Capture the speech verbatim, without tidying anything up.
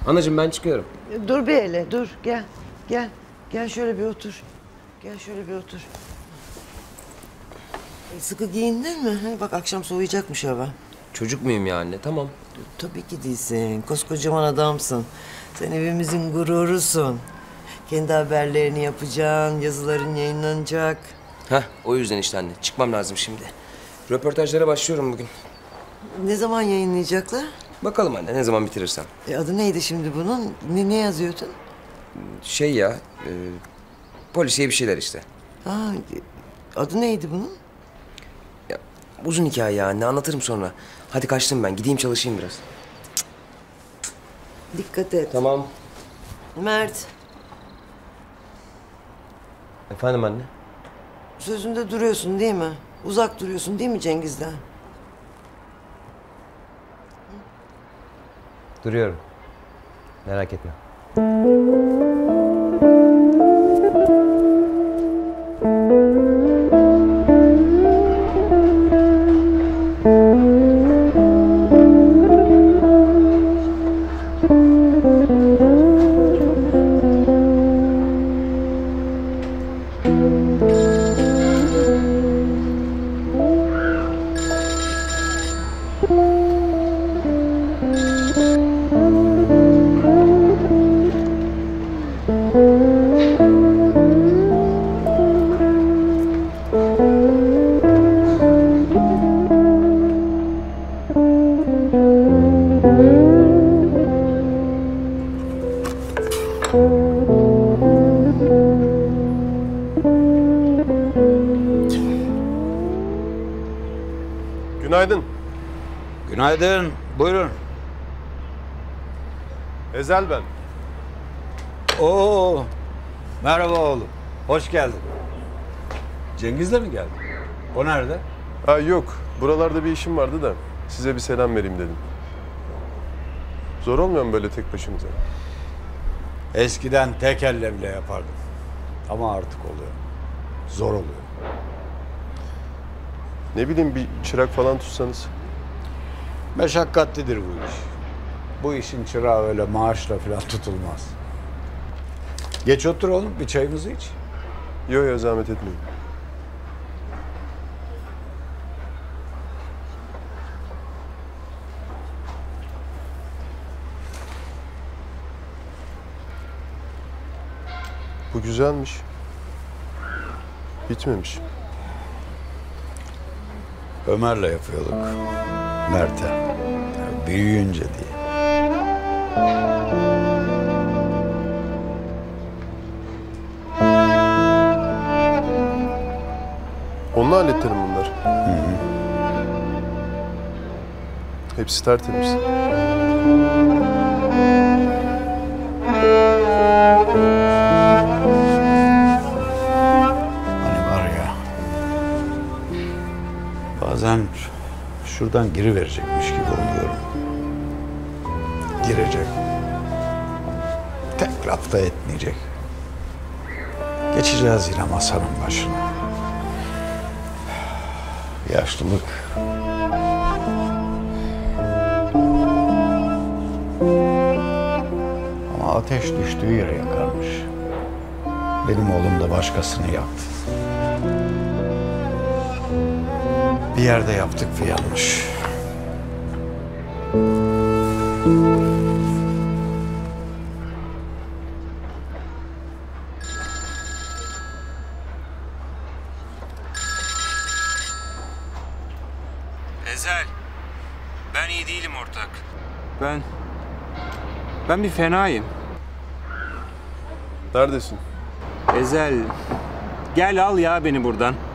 Anacığım ben çıkıyorum. Dur bir hele, dur. Gel, gel. Gel şöyle bir otur. Gel şöyle bir otur. E, sıkı giyindin mi? Ha, bak akşam soğuyacakmış hava. Çocuk muyum ya anne? Tamam. Tabii ki değilsin. Koskocaman adamsın. Sen evimizin gururusun. Kendi haberlerini yapacaksın, yazıların yayınlanacak. Heh, o yüzden işte anne. Çıkmam lazım şimdi. Röportajlara başlıyorum bugün. Ne zaman yayınlayacaklar? Bakalım anne ne zaman bitirirsem. E, adı neydi şimdi bunun? Ne, ne yazıyordun? Şey ya, e, polisiye bir şeyler işte. Ha, adı neydi bunun? Ya, uzun hikaye ya anne, anlatırım sonra. Hadi kaçtım ben, gideyim çalışayım biraz. Dikkat et. Tamam. Mert, Efendim anne? sözünde duruyorsun değil mi? Uzak duruyorsun değil mi Cengiz'den? Duruyorum. Merak etme. Günaydın. Günaydın. Buyurun. Ezel ben. Oo. Merhaba oğlum. Hoş geldin. Cengiz de mi geldi? O nerede? Ha yok. Buralarda bir işim vardı da size bir selam vereyim dedim. Zor olmuyor mu böyle tek başınıza? Eskiden tek elle bile yapardım. Ama artık oluyor. Zor oluyor. Ne bileyim bir çırak falan tutsanız. Meşakkatlidir bu iş. Bu işin çırağı öyle maaşla falan tutulmaz. Geç otur oğlum, bir çayımızı iç. Yok yok zahmet etmeyin. Bu güzelmiş. Bitmemiş. Ömer'le yapıyorduk. Mert'e. Büyüyünce diye. Onunla hallettirim bunlar. Hı hı. Hepsi tertemiz. Hani var ya, bazen şuradan giriverecekmiş gibi oluyorum. Girecek. Tek laf da etmeyecek. Geçeceğiz yine masanın başına. Yaşlılık. Ama ateş düştüğü yere yakarmış. Benim oğlum da başkasını yaktı. Bir yerde yaptık bir yanlış. Ezel, ben iyi değilim ortak. Ben, ben bir fenayım. Neredesin? Ezel, gel al ya beni buradan.